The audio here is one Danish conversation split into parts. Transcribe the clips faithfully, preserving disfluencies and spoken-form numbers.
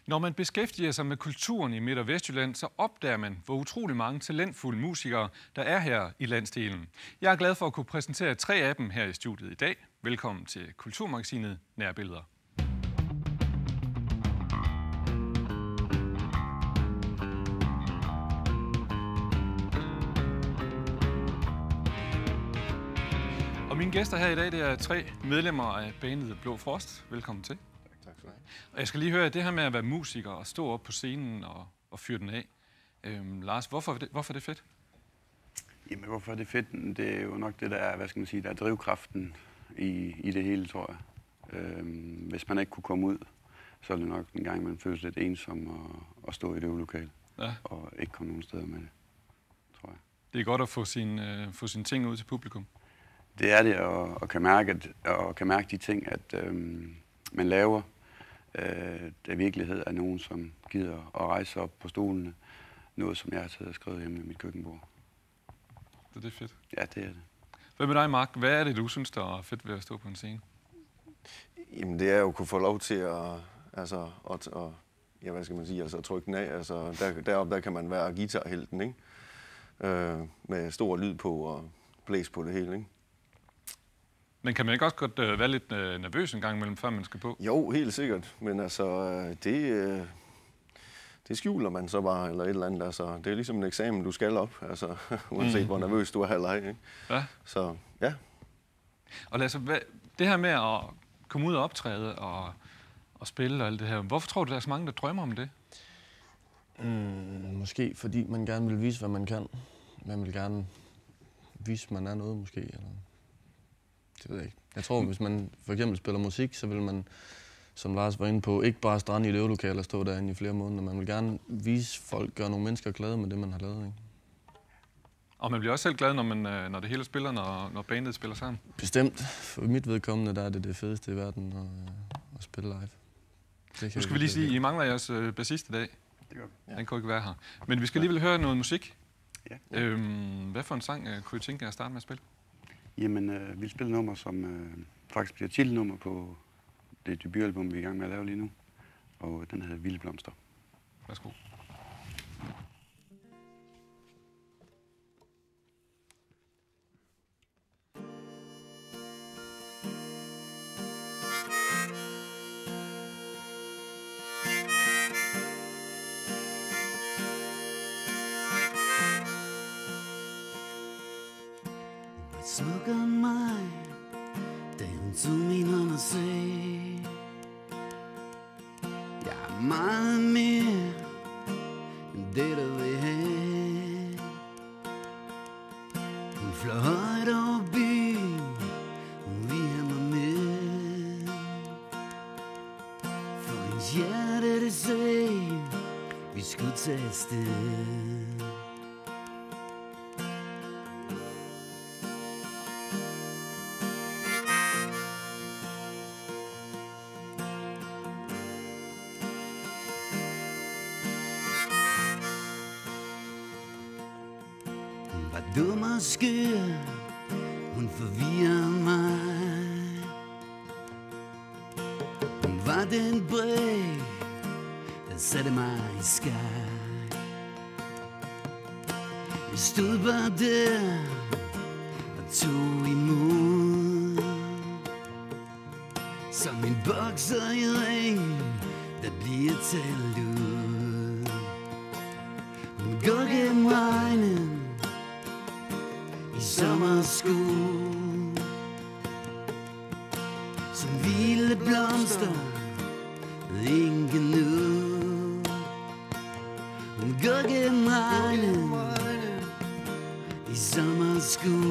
Når man beskæftiger sig med kulturen i Midt- og Vestjylland, så opdager man, hvor utrolig mange talentfulde musikere, der er her i landsdelen. Jeg er glad for at kunne præsentere tre af dem her i studiet i dag. Velkommen til Kulturmagasinet Nærbilleder. Og mine gæster her i dag, det er tre medlemmer af bandet Blå Frost. Velkommen til. Tak skal du have. Og jeg skal lige høre, det her med at være musiker og stå op på scenen og, og fyre den af. Øhm, Lars, hvorfor er, det, hvorfor er det fedt? Jamen, hvorfor er det fedt? Det er jo nok det, der er, hvad skal man sige, der er drivkraften i, i det hele, tror jeg. Øhm, hvis man ikke kunne komme ud, så er det nok en gang, man føles lidt ensom og, og stå i det øvelokale. Ja. Og ikke komme nogen steder med det, tror jeg. Det er godt at få, sin, øh, få sine ting ud til publikum. Det er det, og, og, kan, mærke, at, og kan mærke de ting, at øhm, man laver. Øh, der virkelighed er nogen, som gider at rejse op på stolene. Noget, som jeg har taget og skrevet hjemme i mit køkkenbord. Så det er fedt. Ja, det er det. Hvad med dig, Mark? Hvad er det, du synes, der er fedt ved at stå på en scene? Jamen, det er jo at kunne få lov til at, altså, at, at ja, hvad skal man sige, altså at trykke den af. Altså, der, deroppe, der kan man være guitarhelten, ikke? Øh, med stor lyd på og blæs på det hele, ikke? Men kan man ikke også godt øh, være lidt øh, nervøs en gang imellem, før man skal på? Jo, helt sikkert. Men altså, det, øh, det skjuler man så bare, eller et eller andet. Altså, det er ligesom en eksamen, du skal op, altså, uanset mm. hvor nervøs du er eller ej, ikke? Ja. Så, ja. Og lad os, hvad, det her med at komme ud og optræde og, og spille og alt det her, hvorfor tror du, der er så mange, der drømmer om det? Mm, måske fordi man gerne vil vise, hvad man kan. Man vil gerne vise, at man er noget, måske. Eller det ved jeg ikke. Jeg tror, hvis man for eksempel spiller musik, så vil man, som Lars var inde på, ikke bare strande i et øvelokale og stå derinde i flere måneder. Man vil gerne vise folk, gøre nogle mennesker glade med det, man har lavet. Ikke? Og man bliver også selv glad, når, man, når det hele spiller, når, når bandet spiller sammen? Bestemt. For mit vedkommende, der er det det fedeste i verden at, at spille live. Nu skal vi lige sige, at I mangler jeres øh, bassist i dag. Det gør vi. Ja. Den kunne ikke være her. Men vi skal alligevel høre noget musik. Ja. Øhm, hvad for en sang øh, kunne I tænke jer at starte med at spille? Jamen, øh, vi spiller nummer, som øh, faktisk bliver titelnummer på det debutalbum, vi er i gang med at lave lige nu. Og den hedder Vilde Blomster. Værsgo. Slukker mig, da hun tog min hånd og sagde, jeg er meget mere end det, du vil have. Hun fløj højt over byen, hun vil have mig med. For hendes hjerte, det sagde, vi skulle tage afsted. Dum og skør, hun forvirrer mig. Hun var den bræk, der satte mig i skak. Jeg stod bare der og tog imod, som en bokser i ring, der bliver talt ud. Hun går gennem regnen i sommersko, som vilde blomster, ingen nu. Hun går gennem regnen i sommersko.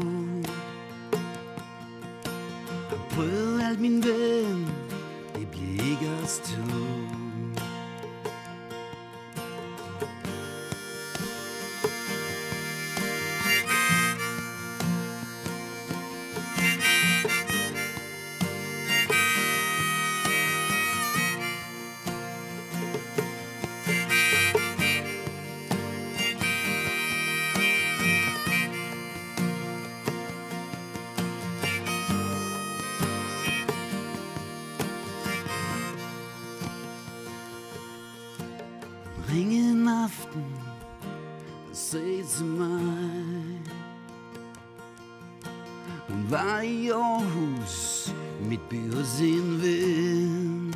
Har prøvet alt, min ven, det bliver ikke os to. ringe en aften og sagde til mig, hun var i Aarhus, midt by hos en ven.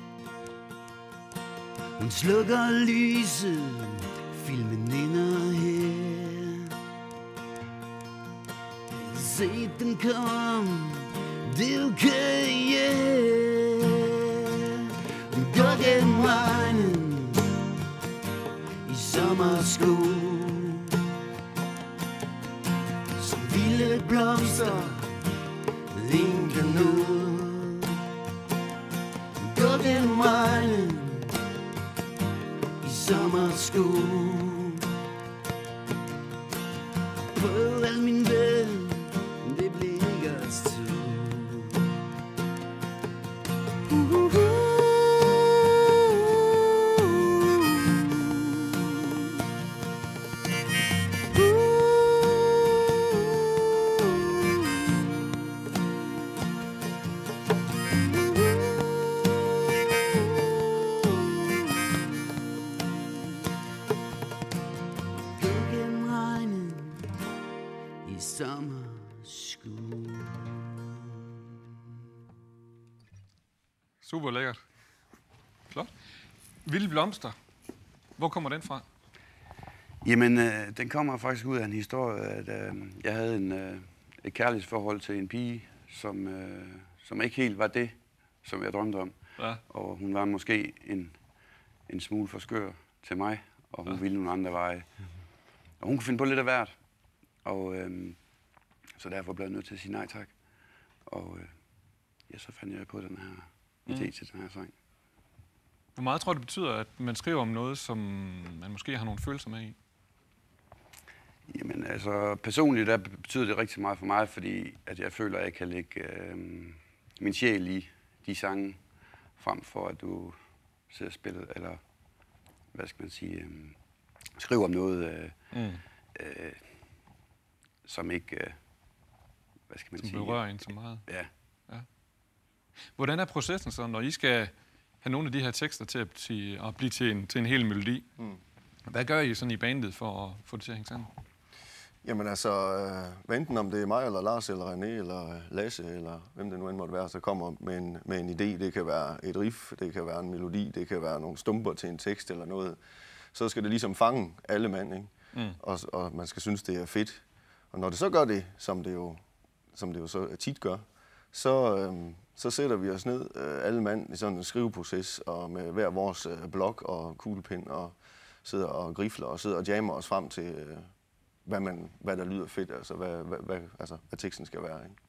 Hun slukker lyset, filmen ender her. Se den kom, det er okay, yeah. Hun går gennem regnen i sommersko, som vilde blomster med ingen noget. Hun går gennem regnen i sommersko. Prøv al min ven, det blev ikke os to. Super lækkert. Flot. Vilde blomster. Hvor kommer den fra? Jamen, øh, den kommer faktisk ud af en historie, at øh, jeg havde en, øh, et kærlighedsforhold til en pige, som, øh, som ikke helt var det, som jeg drømte om. Ja. Og hun var måske en, en smule for skør til mig, og hun ja. ville nogle andre veje. Og hun kunne finde på lidt af hvert. Og øh, så derfor blev jeg nødt til at sige nej tak. Og øh, ja, så fandt jeg på den her idé mm. til den her sang. Hvor meget tror du, det betyder, at man skriver om noget, som man måske har nogle følelser med i? Jamen altså, personligt der betyder det rigtig meget for mig, fordi at jeg føler, at jeg kan lægge øh, min sjæl i de sange, frem for at du sidder og spiller, eller hvad skal man sige, øh, skriver om noget, øh, mm. øh, som ikke, øh, hvad skal man som sige? Som berører en så meget? Ja. ja. Hvordan er processen så, når I skal have nogle af de her tekster til at, sige, at blive til en, til en hel melodi? Mm. Hvad gør I sådan i bandet for at få det til at hænge sammen? Jamen altså, øh, enten om det er mig, eller Lars, eller René, eller Lasse, eller hvem det nu end måtte være, så kommer med en, med en idé. Det kan være et riff, det kan være en melodi, det kan være nogle stumper til en tekst eller noget. Så skal det ligesom fange alle mand, ikke? Mm. Og, og man skal synes, det er fedt. Og når det så gør det, som det jo, som det jo så tit gør, så, øh, så sætter vi os ned, øh, alle mand, i sådan en skriveproces, og med hver vores øh, blok og kuglepind, og sidder og grifler og sidder og jammer os frem til, øh, hvad, man, hvad der lyder fedt, altså hvad, hvad, hvad, altså hvad teksten skal være. Ikke?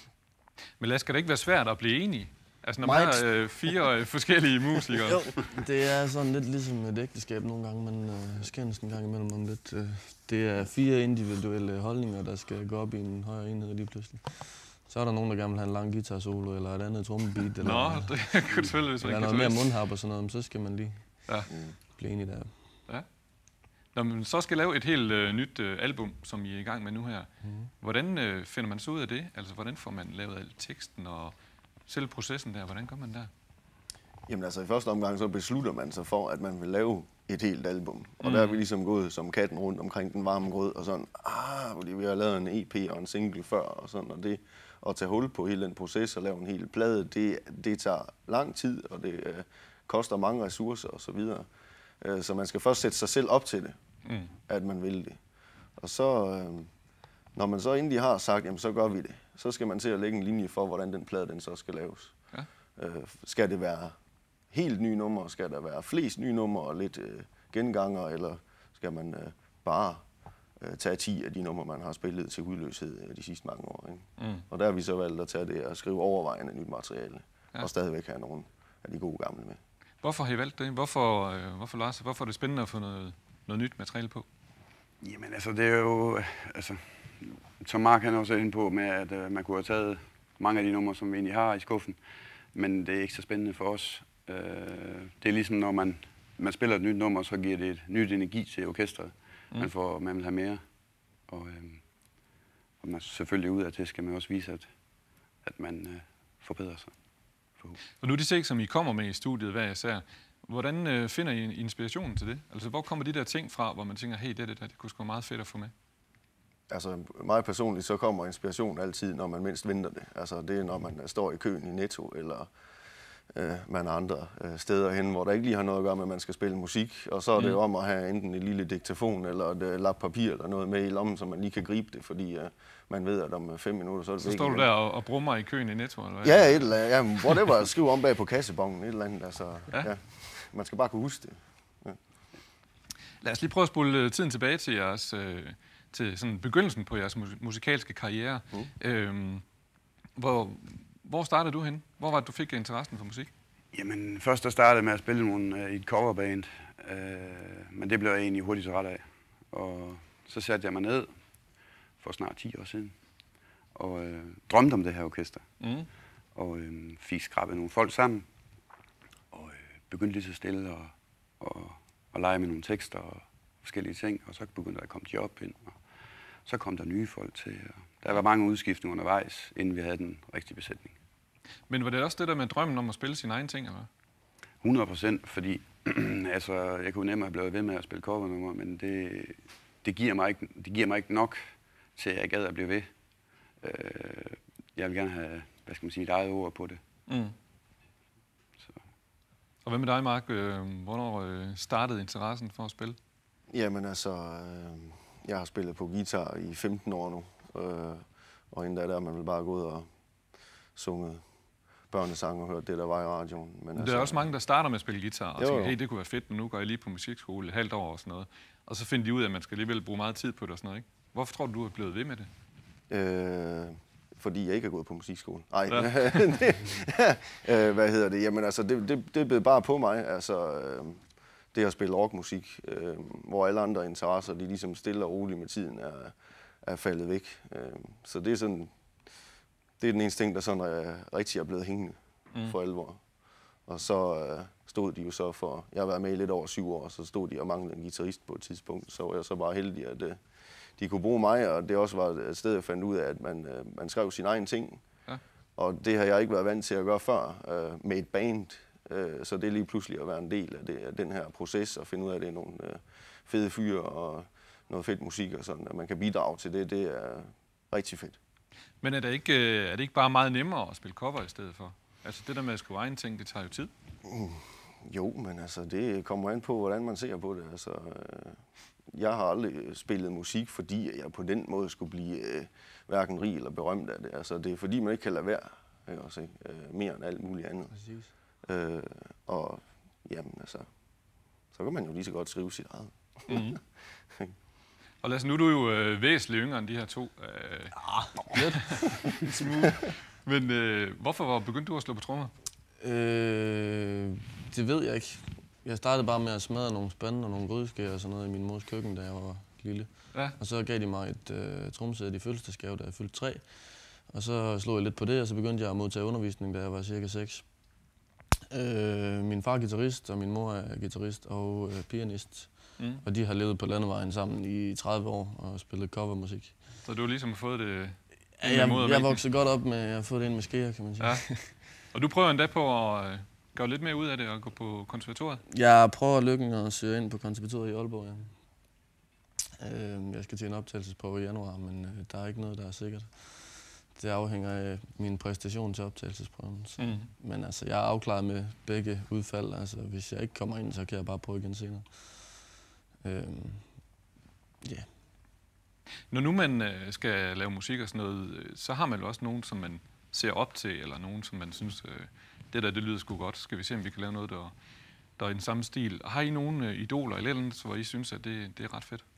Men lad, skal det ikke være svært at blive enige? Altså når man har øh, fire øh, forskellige musikere. Jo, det er sådan lidt ligesom et ægteskab nogle gange, man øh, skændes en gang imellem om lidt. Øh, det er fire individuelle holdninger, der skal gå op i en højere enhed lige pludselig. Så er der nogen, der gerne vil have en lang guitar-solo, eller et andet trommebeat, eller, Nå, det kunne selvfølgelig eller noget mere mundharp og sådan noget, men så skal man lige ja. blive enig der. Ja. Når man så skal lave et helt øh, nyt øh, album, som I er i gang med nu her, mm. hvordan øh, finder man så ud af det? Altså, hvordan får man lavet al teksten og selv processen der? Hvordan gør man der? Jamen altså, i første omgang så beslutter man sig for, at man vil lave et helt album. Og mm. der er vi ligesom gået som katten rundt omkring den varme grød, og sådan, ah, fordi vi har lavet en E P og en single før, og sådan, og det at tage hul på hele den proces og lave en hel plade, det, det tager lang tid, og det øh, koster mange ressourcer og så videre. Øh, så man skal først sætte sig selv op til det, mm. at man vil det. Og så, øh, når man så endelig har sagt, jamen så gør vi det, så skal man til at lægge en linje for, hvordan den plade den så skal laves. Ja. Øh, skal det være helt nye numre, skal der være flest nye numre og lidt øh, genganger, eller skal man øh, bare øh, tage ti af de numre, man har spillet til udløshed øh, de sidste mange år. Ikke? Mm. Og der har vi så valgt at tage det og skrive overvejende nyt materiale, ja. Og stadigvæk have nogle af de gode gamle med. Hvorfor har I valgt det? Hvorfor, øh, hvorfor, Lars, hvorfor er det spændende at få noget, noget nyt materiale på? Jamen altså, det er jo, altså, som Mark han også er inde på, med at øh, man kunne have taget mange af de numre, som vi egentlig har i skuffen, men det er ikke så spændende for os. Øh, det er ligesom, når man, man spiller et nyt nummer, så giver det et nyt energi til orkestret. Mm. Man, får, man vil have mere. Og, øh, og man selvfølgelig ud af det, skal man også vise, at, at man øh, forbedrer sig. Og nu de ting, som I kommer med i studiet hver især, Hvordan øh, finder I inspirationen til det? Altså, hvor kommer de der ting fra, hvor man tænker, hey, det, det, der, det kunne sgu være meget fedt at få med? Altså, mig personligt, så kommer inspiration altid, når man mindst venter det. Altså, det er, når man står i køen i Netto, eller øh, man er andre øh, steder hen, hvor der ikke lige har noget at gøre med, at man skal spille musik. Og så er det jo om at have enten et lille diktafon, eller et øh, lap papir, eller noget med i lommen, så man lige kan gribe det, fordi øh, man ved, at om fem minutter, så er det Så væk står du igen. der og, og brummer i køen i Netto, eller hvad? Ja, et eller andet. Ja, hvor det var at skrive om bag på kassebongen, et eller andet. Altså, Ja. ja. Man skal bare kunne huske det. Ja. Lad os lige prøve at spole tiden tilbage til jeres, øh, til sådan begyndelsen på jeres mus- musikalske karriere. Mm. Øhm, hvor, hvor startede du hen? Hvor var det, du fik interessen for musik? Jamen, først der startede jeg med at spille nogle, øh, i et coverband, øh, men det blev jeg egentlig hurtigt så ret af. Og så satte jeg mig ned for snart ti år siden og øh, drømte om det her orkester. Mm. Og øh, fik skrabet nogle folk sammen og øh, begyndte lige så stille og, og, og lege med nogle tekster og forskellige ting. Og så begyndte der at komme job ind, og så kom der nye folk til. Og der var mange udskiftninger undervejs, inden vi havde den rigtige besætning. Men var det også det der med drømmen om at spille sine egne ting, eller? hundrede procent, fordi altså, jeg kunne nemmere have blevet ved med at spille covernummer, men det, det, giver mig ikke, det giver mig ikke nok til, at jeg gad at blive ved. Øh, jeg vil gerne have, hvad skal man sige, et eget ord på det. Mm. Så. Og hvad med dig, Mark? Hvornår startede interessen for at spille? Jamen altså, øh, jeg har spillet på guitar i femten år nu, øh, og inden da der man vil bare gå ud og sunget børnesang og hørt det, der var i radioen. Men der altså, er også mange, der starter med at spille guitar og jo, tænker, jo. hey, det kunne være fedt, men nu går jeg lige på musikskole et halvt år og sådan noget. Og så finder de ud af, at man skal alligevel bruge meget tid på det og sådan noget, ikke? Hvorfor tror du, du er blevet ved med det? Øh, fordi jeg ikke er gået på musikskole. Nej, Ja. øh, hvad hedder det? Jamen altså, det, det, det blev bare på mig. Altså, øh, det at spille rockmusik, øh, hvor alle andre interesser, de ligesom stille og roligt med tiden er, er faldet væk. Øh, så det er sådan, det er den eneste ting, der sådan er, rigtig er blevet hængende mm. for alvor. Og så øh, stod de jo så for, jeg har været med i lidt over syv år, så stod de og manglede en guitarist på et tidspunkt. Så var jeg så bare heldig, at øh, de kunne bruge mig, og det også var et sted, jeg fandt ud af, at man, øh, man skrev sin egen ting. Ja. Og det har jeg ikke været vant til at gøre før øh, med et band. Øh, så det er lige pludselig at være en del af, det, af den her proces og finde ud af, at det er nogle øh, fede fyre og noget fedt musik og sådan, at man kan bidrage til det, det er rigtig fedt. Men er det ikke, er det ikke bare meget nemmere at spille cover i stedet for? Altså det der med at skrive egen ting, det tager jo tid. Uh, jo, men altså det kommer an på, hvordan man ser på det. Altså, øh, jeg har aldrig spillet musik, fordi jeg på den måde skulle blive øh, hverken rig eller berømt af det. Altså det er fordi, man ikke kan lade være, ikke også, ikke? Øh, mere end alt muligt andet. Præcis. Øh, og jamen altså, så kan man jo lige så godt skrive sit eget. Mm. Og Lasse, nu er du jo øh, væsentligt yngre end de her to. Øh, Ah, lidt. smooth. Men øh, hvorfor begyndte du at slå på trommer? Øh, det ved jeg ikke. Jeg startede bare med at smadre nogle spande og nogle grydeskærer og sådan noget i min mors køkken, da jeg var lille. Ja. Og så gav de mig et øh, tromsæt i fødselsdagsgave, da jeg fyldte tre. Og så slog jeg lidt på det, og så begyndte jeg at modtage undervisning, da jeg var cirka seks. Øh, min far er guitarist, og min mor er guitarist og øh, pianist. Mm. Og de har levet på landevejen sammen i tredive år og spillet covermusik. Så du har ligesom fået det... Ja, jeg, jeg voksede godt op med, jeg har fået det ind med skeer, kan man sige. Ja. Og du prøver endda på at øh, gøre lidt mere ud af det og gå på konservatoriet? Jeg prøver lykken og søge ind på konservatoriet i Aalborg, ja. Øh, jeg skal til en optagelsesprøve i januar, men øh, der er ikke noget, der er sikkert. Det afhænger af min præstation til optagelsesprøven. Så. Mm. Men altså, jeg er afklaret med begge udfald. Altså, hvis jeg ikke kommer ind, så kan jeg bare prøve igen senere. Øhm, yeah. Når nu man øh, skal lave musik og sådan noget, øh, så har man jo også nogen, som man ser op til, eller nogen, som man synes, øh, det der, det lyder sgu godt. Skal vi se, om vi kan lave noget, der, der er i den samme stil. Har I nogle øh, idoler eller andet, hvor I synes, at det, det er ret fedt?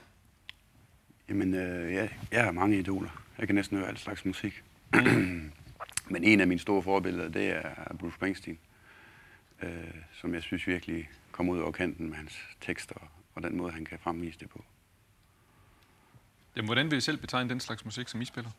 Jamen, øh, jeg, jeg har mange idoler. Jeg kan næsten høre alt slags musik. Men en af mine store forbilleder, det er Bruce Springsteen, øh, som jeg synes virkelig kommer ud over kanten med hans tekster og den måde, han kan fremvise det på. Jamen, hvordan vil I selv betegne den slags musik, som I spiller?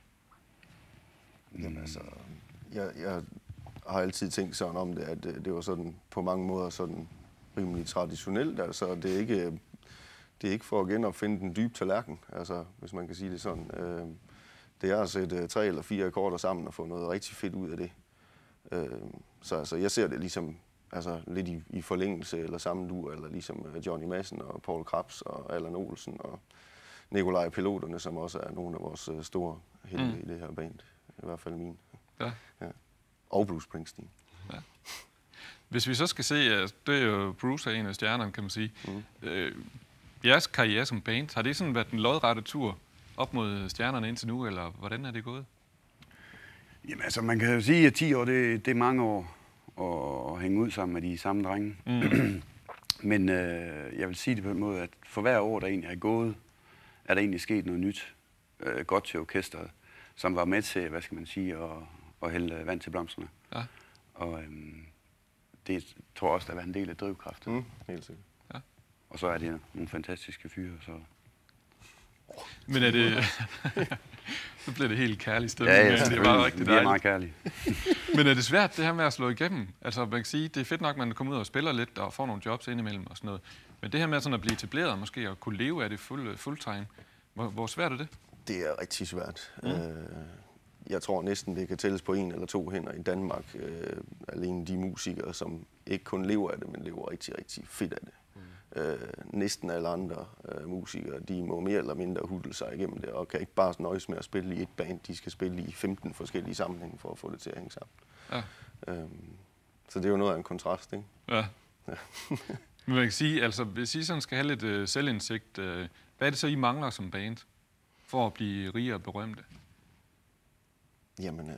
Jamen altså, jeg, jeg har altid tænkt sådan om det, at det var sådan på mange måder sådan rimelig traditionelt. Altså, det er ikke, det er ikke for at genopfinde den dybe tallerken, altså, hvis man kan sige det sådan. Det er at sætte tre eller fire akkorder sammen og få noget rigtig fedt ud af det. Så altså, jeg ser det ligesom altså lidt i, i forlængelse eller samme dur, eller ligesom Johnny Madsen og Paul Krebs og Allan Olsen og Nikolaj Piloterne, som også er nogle af vores store helte mm. i det her band. I hvert fald min. Ja. Ja. Og Bruce Springsteen. Ja. Hvis vi så skal se, at det er jo Bruce er en af stjernerne, kan man sige. Mm. Øh, jeres karriere som band, har det sådan været en lodrette tur op mod stjernerne indtil nu, eller hvordan er det gået? Jamen altså, man kan jo sige, at ti år, det, det er mange år at hænge ud sammen med de samme drenge. Mm. Men øh, jeg vil sige det på en måde, at for hver år, der egentlig er gået, er der egentlig sket noget nyt, øh, godt til orkestret, som var med til, hvad skal man sige, at, at hælde vand til blomsterne. Ja. Og øhm, det tror jeg også, der har været en del af drivkraften. Mm, helt sikkert. Ja. Og så er det nogle fantastiske fyre, så... Men er det... Så bliver det helt kærlig stemning. Ja, ja, det er bare rigtig dejligt. Det er meget kærligt. Men er det svært, det her med at slå igennem? Altså, man kan sige, det er fedt nok, at man kommer ud og spiller lidt og får nogle jobs indimellem og sådan noget. Men det her med sådan at blive etableret måske og kunne leve af det fuld, fulltime, hvor, hvor svært er det? Det er rigtig svært. Mm. Øh, jeg tror næsten, det kan tælles på en eller to hænder i Danmark. Øh, alene de musikere, som ikke kun lever af det, men lever rigtig, rigtig fedt af det. Mm. Øh, næsten alle andre øh, musikere, de må mere eller mindre hudle sig igennem det, og kan ikke bare nøjes med at spille i et band. De skal spille i femten forskellige sammenhænge for at få det til at hænge sammen. Ja. Øh, så det er jo noget af en kontrast, ikke? Ja. Ja. Men man kan sige, altså hvis I sådan skal have lidt øh, selvindsigt, øh, hvad er det så, I mangler som band for at blive rige og berømte? Jamen... Øh...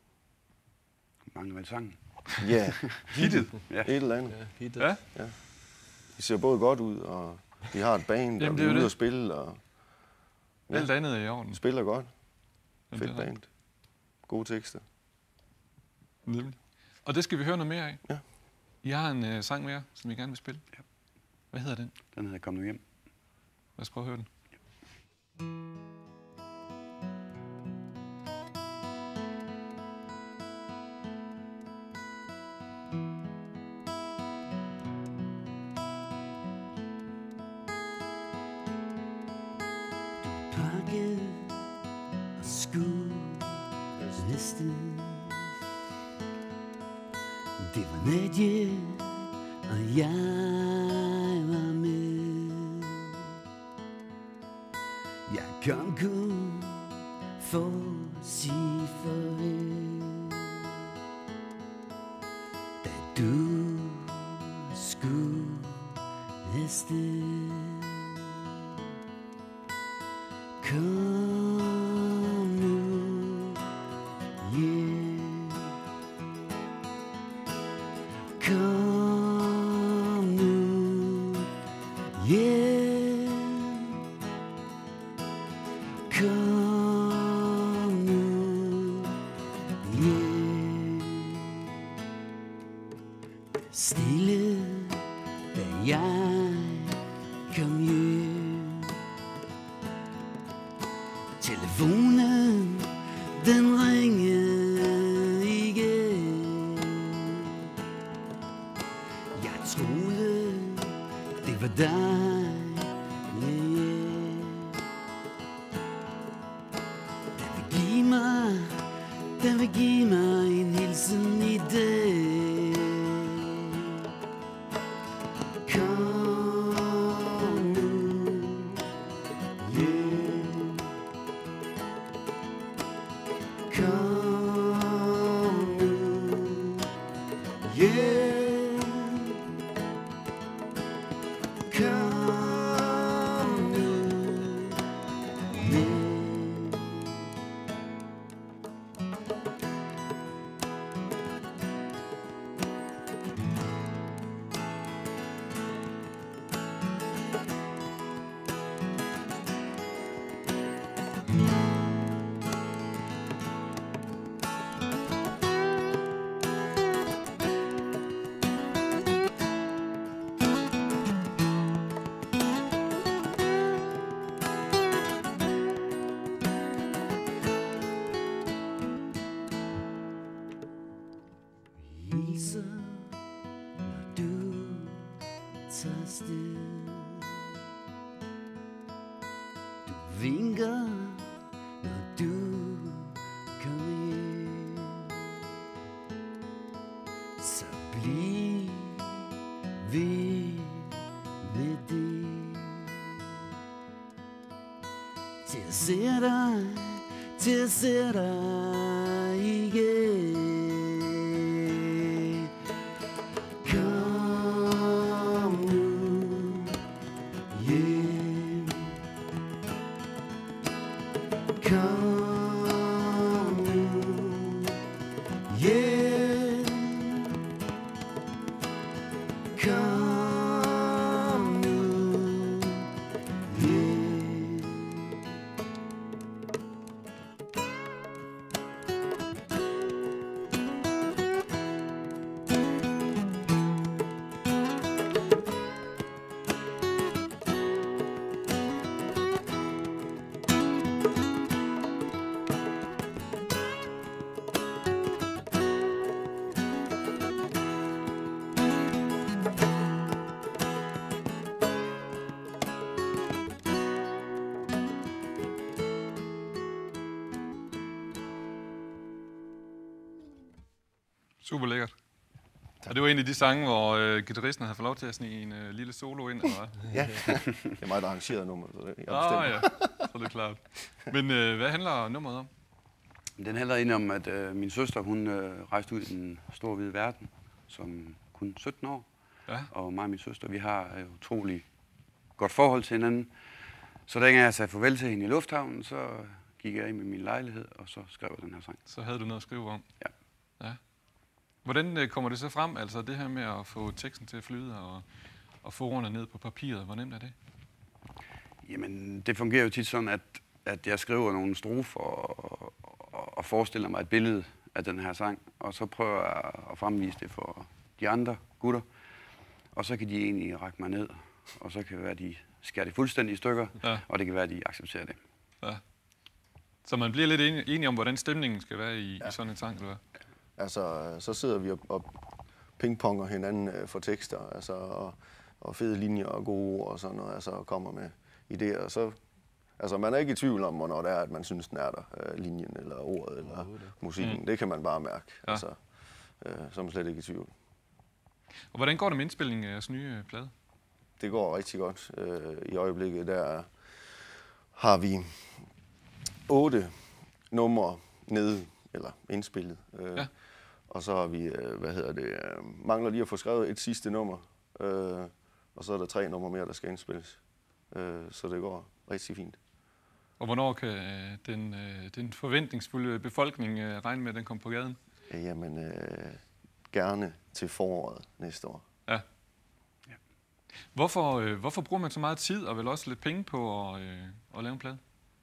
Mangler vel sangen? Ja. Hittet? Ja. Et eller andet. Ja, hittet. Ja? Ja. De ser både godt ud, og de har et band, Jamen, og de er ude det. at spille, og... Ja. Alt andet er i orden. Spiller godt. Jamen, fedt band. Gode tekster. Nemlig. Og det skal vi høre noget mere af. Ja. I har en øh, sang mere, som I gerne vil spille. Ja. Hvad hedder den? Den hedder Kom nu hjem. Lad os prøve at høre den. Pakket og skud hesten. Det var Nadje, og jeg var med. Jeg kom kun for at sige farvel, da du skulle hesten. Kom nu hjem. Kom nu hjem. Kom nu hjem. Stille, da jeg kom hjem. Telefonen, den ringede igen. Jeg troede, det var dig, yeah. Den vil give mig, den vil give mig en hilsen i dag. Kom nu hjem. Kom nu hjem. Kom nu hjem. Hilser, når du tager sted. Du vinker, når du kommer hjem. Så bliv ved, ved det. Til at se dig, til at se dig igen. Kom nu hjem. Kom nu hjem. Kom nu hjem. Super lækkert. Og det var en af de sange, hvor øh, guitaristen havde fået lov til at snige en øh, lille solo ind, eller hvad? Ja, det er mig, der arrangerede nummeret, så det jeg Åh oh, ja, så er det klart. Men øh, hvad handler nummeret om? Den handler ind om, at øh, min søster, hun øh, rejste ud i den store hvide verden, som kun sytten år. Ja. Og mig og min søster, vi har et utroligt godt forhold til hinanden. Så dengang jeg sagde farvel til hende i lufthavnen, så gik jeg ind med min lejlighed, og så skrev jeg den her sang. Så havde du noget at skrive om? Ja. Ja. Hvordan øh, kommer det så frem, altså det her med at få teksten til at flyde og, og få ordene ned på papiret? Hvor nemt er det? Jamen, det fungerer jo tit sådan, at, at jeg skriver nogle strofer og, og, og forestiller mig et billede af den her sang, og så prøver jeg at fremvise det for de andre gutter, og så kan de egentlig række mig ned, og så kan det være, at de skærer det fuldstændig i stykker, ja. Og det kan være, at de accepterer det. Ja. Så man bliver lidt enige, enige om, hvordan stemningen skal være i, ja. i sådan en sang, eller hvad? Altså, så sidder vi og, og pingponger hinanden øh, for tekster, altså, og, og fede linjer og gode ord og sådan noget, altså, og kommer med idéer. Så, altså, man er ikke i tvivl om, hvornår det er, at man synes, den er der, øh, linjen eller ordet eller oh, musikken. Mm. Det kan man bare mærke. Ja. Altså, øh, så er man slet ikke i tvivl. Og hvordan går det med indspilningen af jeres nye plade? Det går rigtig godt. Øh, I øjeblikket der har vi otte numre nede, eller indspillet. Øh, ja. Og så har vi, øh, hvad hedder det, øh, mangler lige at få skrevet et sidste nummer. Øh, og så er der tre numre mere, der skal indspilles. Øh, så det går rigtig fint. Og hvornår kan øh, den, øh, den forventningsfulde befolkning øh, regne med, at den kommer på gaden? Øh, jamen, øh, gerne til foråret næste år. Ja. Ja. Hvorfor, øh, hvorfor bruger man så meget tid og vel også lidt penge på at, øh, at lave en plade?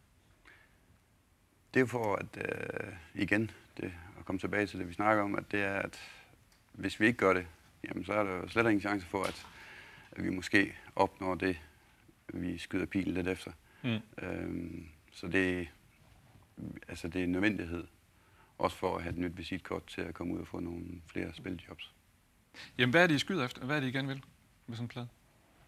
Det er jo for at, øh, igen, det, at komme tilbage til det, vi snakker om, at det er, at hvis vi ikke gør det, jamen, så er der jo slet ingen chance for, at, at vi måske opnår det, vi skyder pilen lidt efter. Mm. Øhm, så det, altså det er en nødvendighed, også for at have et nyt visitkort til at komme ud og få nogle flere spiljobs. Jamen, hvad er det, I skyder efter? Hvad er det, I gerne vil med sådan en plade?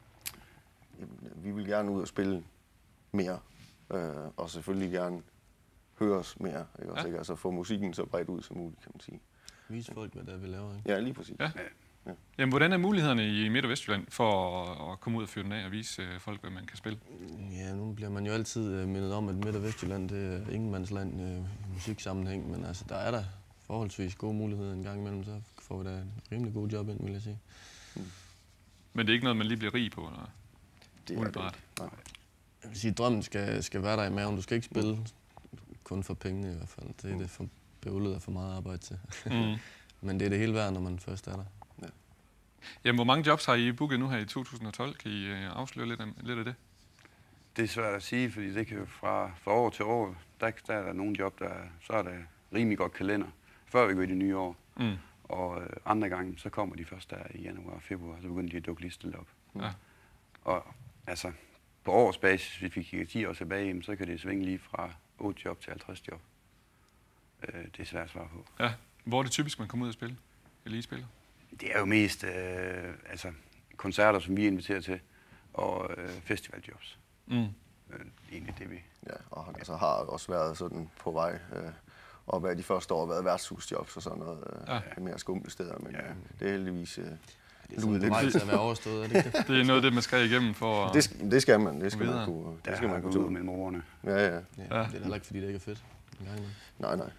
Jamen, vi vil gerne ud og spille mere, øh, og selvfølgelig gerne høre os mere, ikke? Også, ja. Ikke? Altså få musikken så bredt ud som muligt, kan man sige. Vise folk, hvad det er, vi laver, ikke? Ja, lige præcis. Ja. Ja. Jamen, hvordan er mulighederne i Midt- og Vestjylland for at, at komme ud og fyre den af og vise uh, folk, hvad man kan spille? Ja, nu bliver man jo altid uh, mindet om, at Midt- og Vestjylland det er ingenmandsland uh, i musiksammenhæng, men altså, der er der forholdsvis gode muligheder en gang imellem, så får vi da en rimelig god job ind, vil jeg sige. Mm. Men det er ikke noget, man lige bliver rig på, eller? Det er det. Nej. Jeg vil sige, at drømmen skal, skal være der i maven. Du skal ikke spille kun for pengene i hvert fald. Det er mm. det for bøvlet og for meget arbejde til. Mm. Men det er det hele værd, når man først er der. Ja. Jamen, hvor mange jobs har I booket nu her i to tusind og tolv? Kan I uh, afsløre lidt af, lidt af det? Det er svært at sige, fordi det kan jo fra, fra år til år, der, der er der nogle job, der så er der rimelig godt kalender, før vi går i det nye år. Mm. Og øh, andre gange, så kommer de først der i januar og februar, så begynder de at dukke lige stille op. Ja. Og altså, på årsbasis, hvis vi kigger ti år tilbage, så kan det svinge lige fra otte job til halvtreds job. Øh, det er svært at svare på. Ja. Hvor er det typisk, man kommer ud og spille? Eller I spiller? Det er jo mest øh, altså, koncerter, som vi inviterer til, og øh, festivaljobs. Mm. Øh, egentlig det, vi... Ja, og altså, har også været sådan på vej øh, op ad de første år, været værtshusjobs og sådan noget. Øh, ja. Mere skumle steder, men ja. øh, det er heldigvis... Øh, Det er sådan en vej til at være overstået, er det ikke det? Det er noget af det, man skal igennem for at... Det, skal, det skal man. Det skal Videre. man kunne. Det Der skal har man man kunne gået ud tåle. mellem ordene. Ja, ja. Ja, det er heller ikke, fordi det ikke er fedt. En gang imellem. Nej, nej.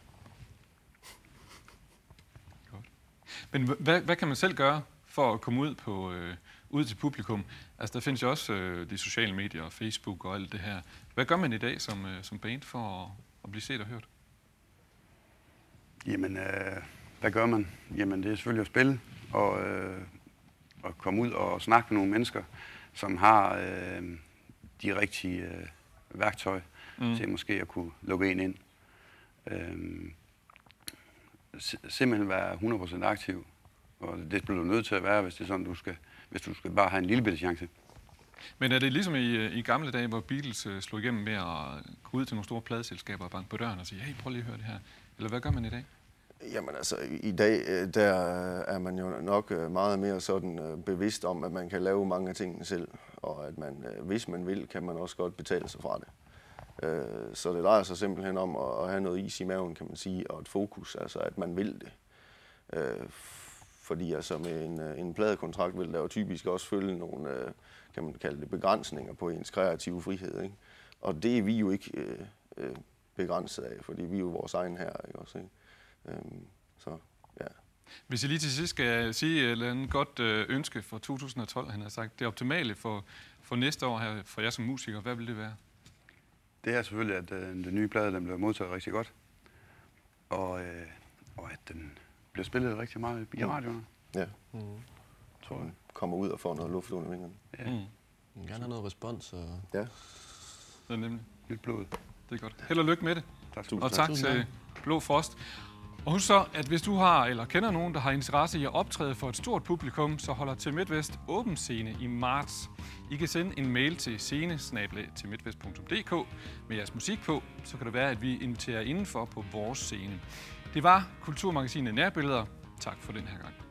Men hvad, hvad kan man selv gøre for at komme ud, på, øh, ud til publikum? Altså, der findes jo også øh, de sociale medier og Facebook og alt det her. Hvad gør man i dag som, øh, som band for at, at blive set og hørt? Jamen, øh, hvad gør man? Jamen, det er selvfølgelig at spille og, øh, og komme ud og snakke med nogle mennesker, som har øh, de rigtige øh, værktøj mm. til måske at kunne lukke en ind. Øh, simpelthen være hundrede procent aktiv, og det bliver du nødt til at være, hvis det er sådan, du skal, hvis du skal bare have en lille bitte chance. Men er det ligesom i, i gamle dage, hvor Beatles øh, slog igennem med at gå ud til nogle store pladeselskaber og banke på døren og sige, hey, prøv lige at høre det her. Eller hvad gør man i dag? Jamen altså, i dag øh, der er man jo nok øh, meget mere sådan øh, bevidst om, at man kan lave mange af tingene selv, og at man, øh, hvis man vil, kan man også godt betale sig fra det. Øh, så det drejer sig simpelthen om at, at have noget is i maven, kan man sige, og et fokus, altså at man vil det. Øh, fordi altså med en, en pladekontrakt vil der jo typisk også følge nogle, øh, kan man kalde det, begrænsninger på ens kreative frihed, ikke? Og det er vi jo ikke øh, øh, begrænset af, fordi vi er jo vores egen her, ikke også, ikke? Øhm, så, ja. Hvis jeg lige til sidst skal sige et eller andet godt øh, ønske for to tusind og tolv, han har sagt, det optimale for, for næste år her, for jer som musiker, hvad vil det være? Det er selvfølgelig, at øh, den nye plade den bliver modtaget rigtig godt, og, øh, og at den bliver spillet rigtig meget i radioerne. Ja. Mm. Tror jeg. Kommer ud og får noget luft under vingerne. Ja. Mm. Man vil gerne have noget respons. Og... Ja. Det er nemlig. Nyt blod. Det er godt. Held og lykke med det. Tak. Og tak til Blå Frost. Og husk så, at hvis du har eller kender nogen, der har interesse i at optræde for et stort publikum, så holder Til Midtvest åben scene i marts. I kan sende en mail til scene snabel-a til midtvest punktum d k med jeres musik på, så kan det være, at vi inviterer indenfor på vores scene. Det var Kulturmagasinet Nærbilleder. Tak for den her gang.